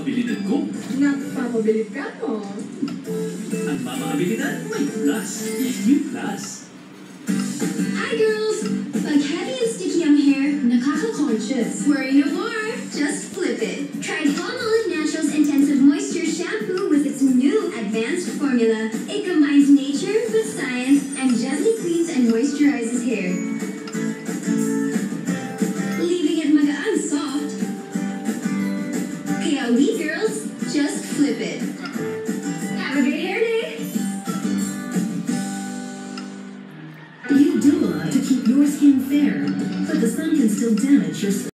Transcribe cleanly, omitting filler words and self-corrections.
abilidad ko. Nagpapabilit ka, no? Ang mga abilidad may plus. New Plus. Hi girls! Pag heavy and sticky ang hair, nakaka-conscious. Worry no more. Just flip it. Try Palmolive Naturals Intensive Moisture Shampoo with its new advanced formula. It combines nature with science and gently cleans and moisturizes hair, leaving it magaan soft. Kaya we girls, just flip it. Have a great hair day! You do a lot to keep your skin fair, but the sun can still damage your skin.